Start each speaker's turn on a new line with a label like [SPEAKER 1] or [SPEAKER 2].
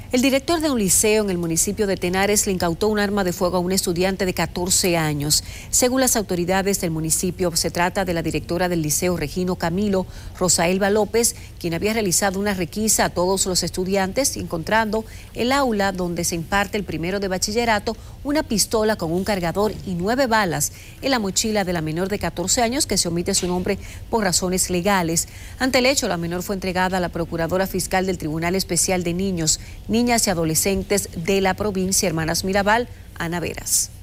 [SPEAKER 1] El director de un liceo en el municipio de Tenares le incautó un arma de fuego a un estudiante de 14 años. Según las autoridades del municipio, se trata de la directora del liceo Regino Camilo, Rosaelba López, quien había realizado una requisa a todos los estudiantes, encontrando el aula donde se imparte el primero de bachillerato, una pistola con un cargador y 9 balas en la mochila de la menor de 14 años, que se omite su nombre por razones legales. Ante el hecho, la menor fue entregada a la Procuradora Fiscal del Tribunal Especial de Niños, Niñas y Adolescentes de la provincia, Hermanas Mirabal, Ana Veras.